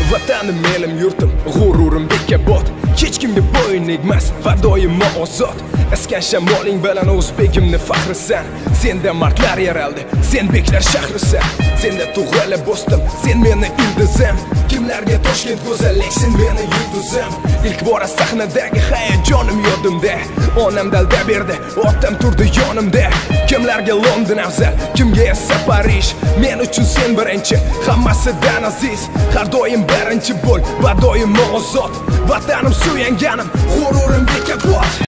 Vatanim elim yurtim, g'ururim bekobod. Hech kimga bo'yin egmas va doimo ozod. Eskan shamoling bilan o'zbegimni faxrisan. Senda mardlar yaraldi, sen beklar shahrisan. Senda tug'ilib o'sdim, sen meni ildizim. Kimlarga Toshkent go'zallik, sen meni yulduzim. İlk bora sahnadagi hayajonim yodimda. Onam dalda berdi, otam turdi yonimda. Kimlarga London afzal, kimga esa Parij. Men uchun sen birinchi, hammasidan aziz. Har doim birinchi bo'l va doimo ozod. Vatanim suyanganim, g'ururim bekobod.